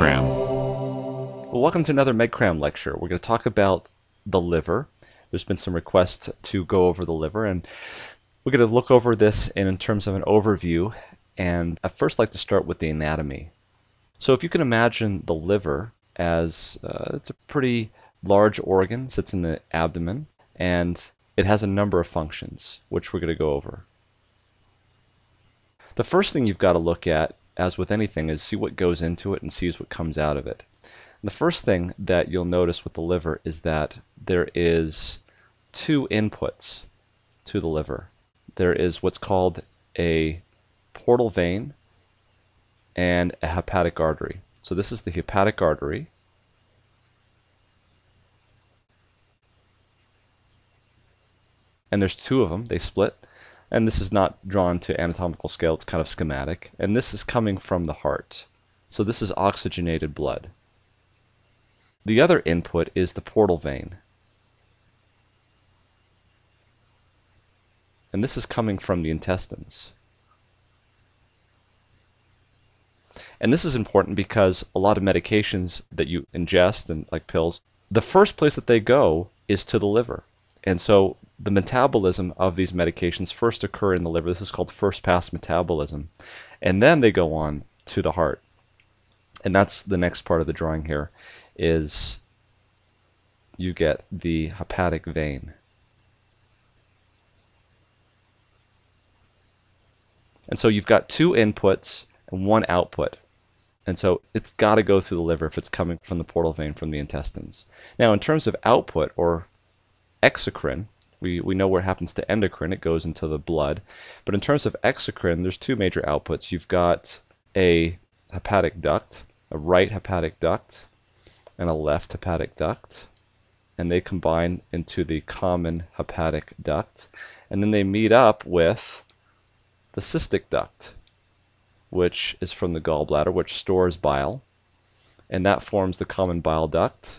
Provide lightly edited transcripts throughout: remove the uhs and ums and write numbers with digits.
MedCram. Well, welcome to another MedCram lecture. We're going to talk about the liver. There's been some requests to go over the liver, and we're going to look over this in terms of an overview. And I'd first like to start with the anatomy. So if you can imagine the liver as it's a pretty large organ, sits in the abdomen, and it has a number of functions, which we're going to go over. The first thing you've got to look at, as with anything, is see what goes into it and see what comes out of it. And the first thing that you'll notice with the liver is that there is two inputs to the liver. There is what's called a portal vein and a hepatic artery. So this is the hepatic artery. And there's two of them, they split. And this is not drawn to anatomical scale, it's kind of schematic. And this is coming from the heart. So this is oxygenated blood. The other input is the portal vein. And this is coming from the intestines. And this is important because a lot of medications that you ingest, and like pills, the first place that they go is to the liver. And so the metabolism of these medications first occur in the liver. This is called first pass metabolism. And then they go on to the heart. And that's the next part of the drawing here, is you get the hepatic vein. And so you've got two inputs and one output. And so it's got to go through the liver if it's coming from the portal vein from the intestines. Now in terms of output, or exocrine, we know where it happens to endocrine, it goes into the blood. But in terms of exocrine, there's two major outputs. You've got a hepatic duct, a right hepatic duct, and a left hepatic duct. And they combine into the common hepatic duct. And then they meet up with the cystic duct, which is from the gallbladder, which stores bile. And that forms the common bile duct,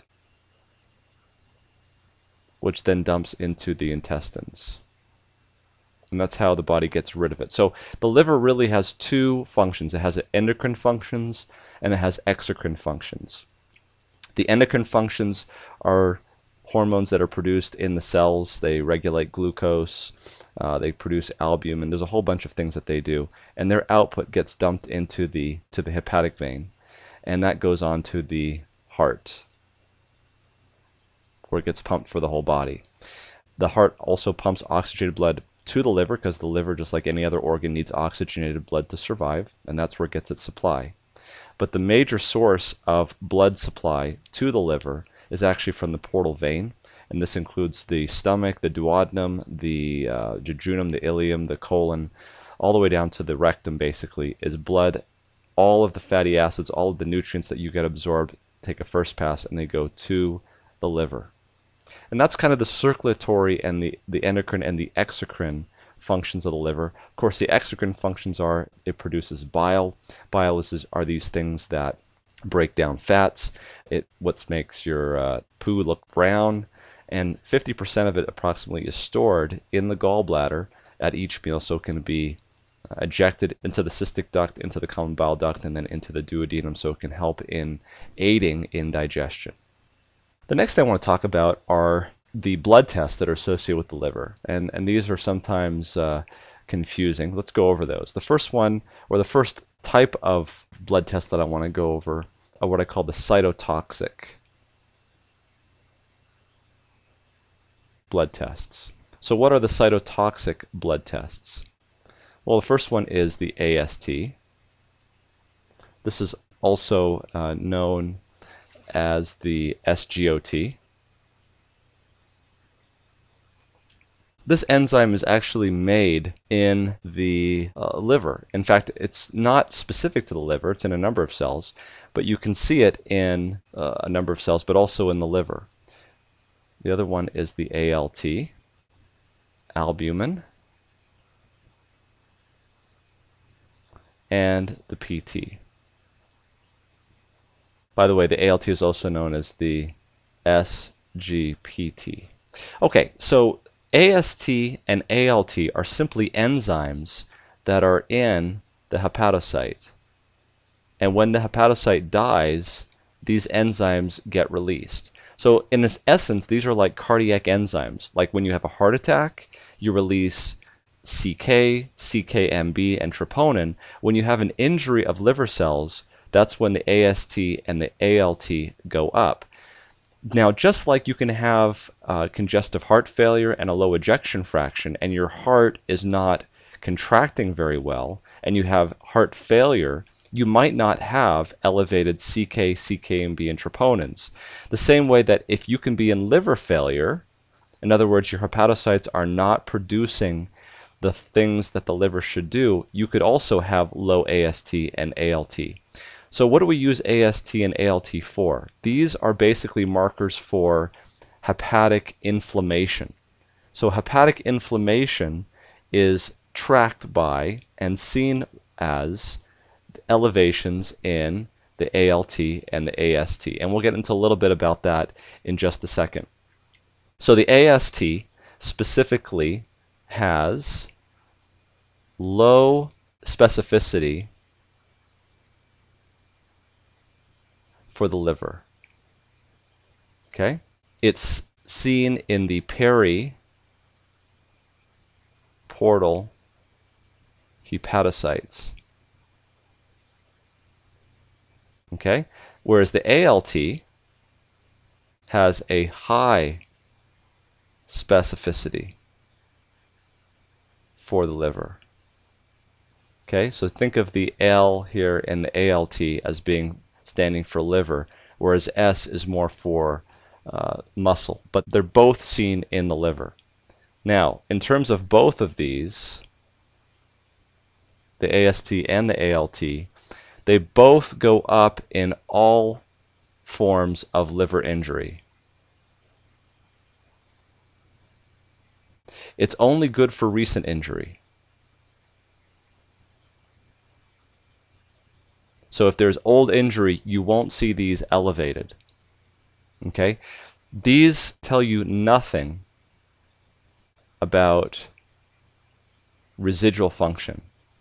which then dumps into the intestines. And that's how the body gets rid of it. So the liver really has two functions. It has endocrine functions and it has exocrine functions. The endocrine functions are hormones that are produced in the cells. They regulate glucose, they produce albumin. There's a whole bunch of things that they do. And their output gets dumped into the hepatic vein. And that goes on to the heart, where it gets pumped for the whole body. The heart also pumps oxygenated blood to the liver because the liver, just like any other organ, needs oxygenated blood to survive, and that's where it gets its supply. But the major source of blood supply to the liver is actually from the portal vein, and this includes the stomach, the duodenum, the jejunum, the ileum, the colon, all the way down to the rectum. Basically is blood. All of the fatty acids, all of the nutrients that you get absorbed take a first pass and they go to the liver. And that's kind of the circulatory and the endocrine and the exocrine functions of the liver. Of course, the exocrine functions are it produces bile. Bile are these things that break down fats. It what makes your poo look brown. And 50% of it approximately is stored in the gallbladder at each meal, so it can be ejected into the cystic duct, into the common bile duct, and then into the duodenum, so it can help in aiding in digestion. The next thing I want to talk about are the blood tests that are associated with the liver. And these are sometimes confusing. Let's go over those. The first one, or the first type of blood test that I want to go over, are what I call the cytotoxic blood tests. So what are the cytotoxic blood tests? Well, the first one is the AST. This is also known as the SGOT. This enzyme is actually made in the liver. In fact, it's not specific to the liver, it's in a number of cells, but you can see it in a number of cells, but also in the liver. The other one is the ALT, albumin, and the PT. By the way, the ALT is also known as the SGPT. Okay, so AST and ALT are simply enzymes that are in the hepatocyte. And when the hepatocyte dies, these enzymes get released. So in essence, these are like cardiac enzymes. Like when you have a heart attack, you release CK, CKMB, and troponin. When you have an injury of liver cells, that's when the AST and the ALT go up. Now, just like you can have congestive heart failure and a low ejection fraction, and your heart is not contracting very well, and you have heart failure, you might not have elevated CK, CKMB, and troponins. The same way that if you can be in liver failure, in other words, your hepatocytes are not producing the things that the liver should do, you could also have low AST and ALT. So what do we use AST and ALT for? These are basically markers for hepatic inflammation. So hepatic inflammation is tracked by and seen as elevations in the ALT and the AST. And we'll get into a little bit about that in just a second. So the AST specifically has low specificity for the liver. Okay? It's seen in the periportal hepatocytes. Okay? Whereas the ALT has a high specificity for the liver. Okay? So think of the L here in the ALT as being standing for liver, whereas S is more for muscle. But they're both seen in the liver. Now, in terms of both of these, the AST and the ALT, they both go up in all forms of liver injury. It's only good for recent injury. So if there's old injury, you won't see these elevated. Okay? These tell you nothing about residual function.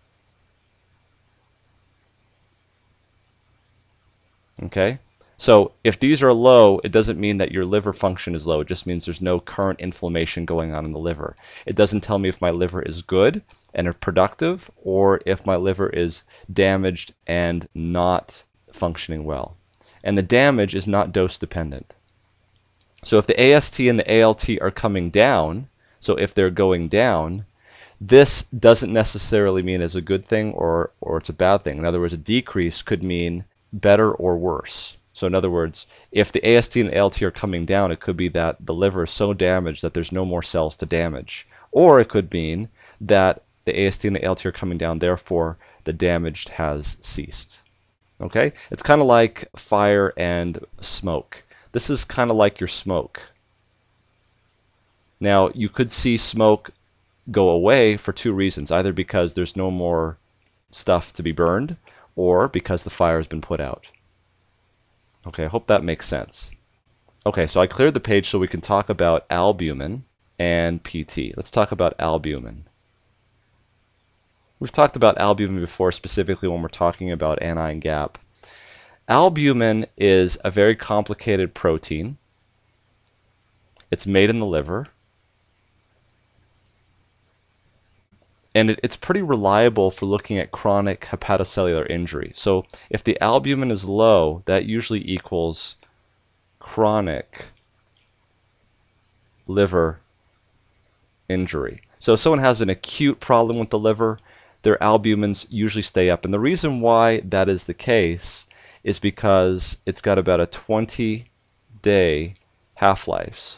Okay? So if these are low, it doesn't mean that your liver function is low. It just means there's no current inflammation going on in the liver. It doesn't tell me if my liver is good and productive or if my liver is damaged and not functioning well. And the damage is not dose dependent. So if the AST and the ALT are coming down, so if they're going down, this doesn't necessarily mean it's a good thing or it's a bad thing. In other words, a decrease could mean better or worse. So in other words, if the AST and ALT are coming down, it could be that the liver is so damaged that there's no more cells to damage. Or it could mean that the AST and the ALT are coming down, therefore the damage has ceased. Okay? It's kind of like fire and smoke. This is kind of like your smoke. Now, you could see smoke go away for two reasons, either because there's no more stuff to be burned, or because the fire has been put out. Okay, I hope that makes sense. Okay, so I cleared the page so we can talk about albumin and PT. Let's talk about albumin. We've talked about albumin before, specifically when we're talking about anion gap. Albumin is a very complicated protein. It's made in the liver. And it's pretty reliable for looking at chronic hepatocellular injury. So if the albumin is low, that usually equals chronic liver injury. So if someone has an acute problem with the liver, their albumins usually stay up. And the reason why that is the case is because it's got about a 20-day half-life,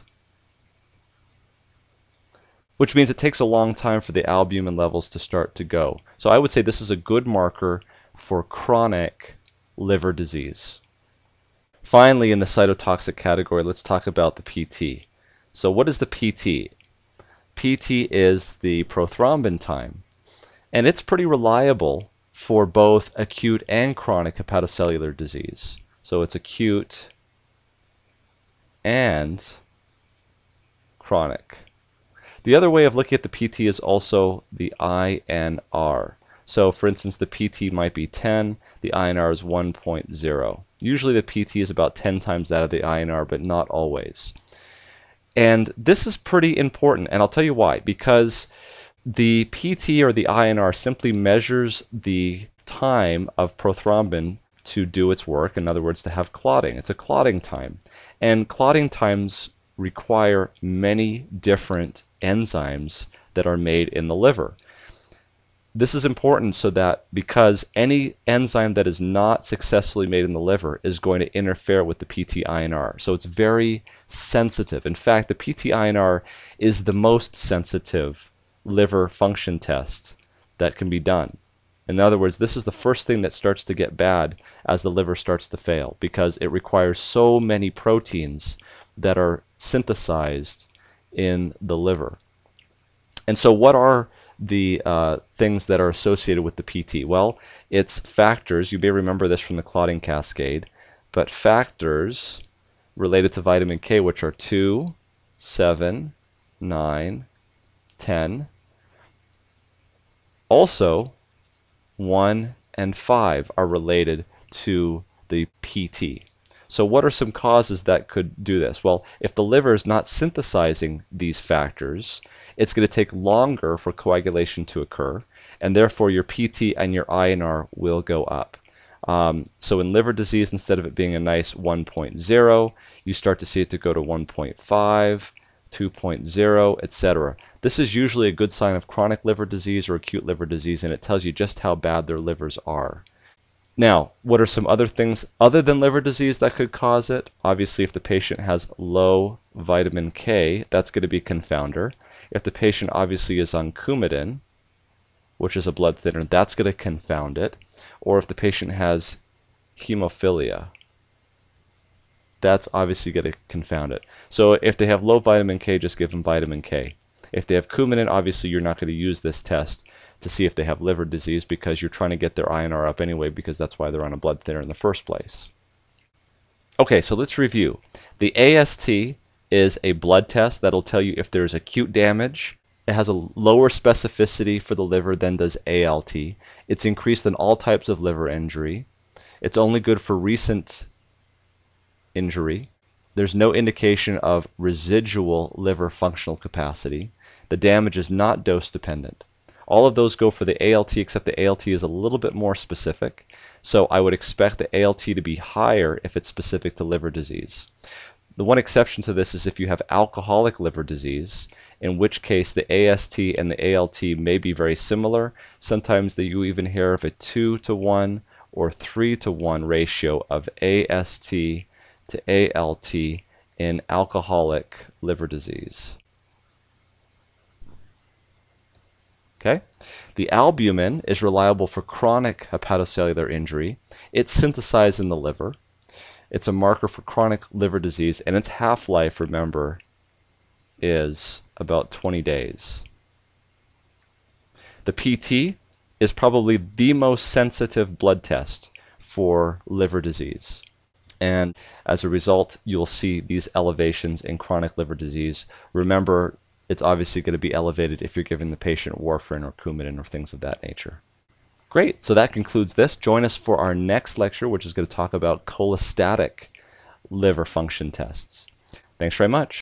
which means it takes a long time for the albumin levels to start to go. So I would say this is a good marker for chronic liver disease. Finally, in the cytotoxic category, let's talk about the PT. So what is the PT? PT is the prothrombin time, and it's pretty reliable for both acute and chronic hepatocellular disease. So it's acute and chronic. The other way of looking at the PT is also the INR. So for instance, the PT might be 10, the INR is 1.0. Usually the PT is about 10 times that of the INR, but not always. And this is pretty important, and I'll tell you why. Because the PT or the INR simply measures the time of prothrombin to do its work, in other words, to have clotting. It's a clotting time. And clotting times require many different enzymes that are made in the liver. This is important so that because any enzyme that is not successfully made in the liver is going to interfere with the PT-INR. So it's very sensitive. In fact, the PT-INR is the most sensitive liver function test that can be done. In other words, this is the first thing that starts to get bad as the liver starts to fail, because it requires so many proteins that are synthesized in the liver. And so what are the things that are associated with the PT? Well, it's factors. You may remember this from the clotting cascade, but factors related to vitamin K, which are 2, 7, 9, 10. Also, 1 and 5 are related to the PT. So what are some causes that could do this? Well, if the liver is not synthesizing these factors, it's going to take longer for coagulation to occur, and therefore your PT and your INR will go up. So in liver disease, instead of it being a nice 1.0, you start to see it to go to 1.5, 2.0, etc. This is usually a good sign of chronic liver disease or acute liver disease, and it tells you just how bad their livers are. Now, what are some other things other than liver disease that could cause it? Obviously, if the patient has low vitamin K, that's going to be a confounder. If the patient obviously is on Coumadin, which is a blood thinner, that's going to confound it. Or if the patient has hemophilia, that's obviously going to confound it. So if they have low vitamin K, just give them vitamin K. If they have Coumadin, obviously you're not going to use this test to see if they have liver disease, because you're trying to get their INR up anyway, because that's why they're on a blood thinner in the first place. Okay, so let's review. The AST is a blood test that'll tell you if there's acute damage. It has a lower specificity for the liver than does ALT. It's increased in all types of liver injury. It's only good for recent injury. There's no indication of residual liver functional capacity. The damage is not dose dependent. All of those go for the ALT, except the ALT is a little bit more specific. So I would expect the ALT to be higher if it's specific to liver disease. The one exception to this is if you have alcoholic liver disease, in which case the AST and the ALT may be very similar. Sometimes you even hear of a 2-to-1 or 3-to-1 ratio of AST to ALT in alcoholic liver disease. Okay? The albumin is reliable for chronic hepatocellular injury. It's synthesized in the liver. It's a marker for chronic liver disease, and its half-life, remember, is about 20 days. The PT is probably the most sensitive blood test for liver disease. And as a result, you'll see these elevations in chronic liver disease. Remember, it's obviously going to be elevated if you're giving the patient warfarin or Coumadin or things of that nature. Great, so that concludes this. Join us for our next lecture, which is going to talk about cholestatic liver function tests. Thanks very much.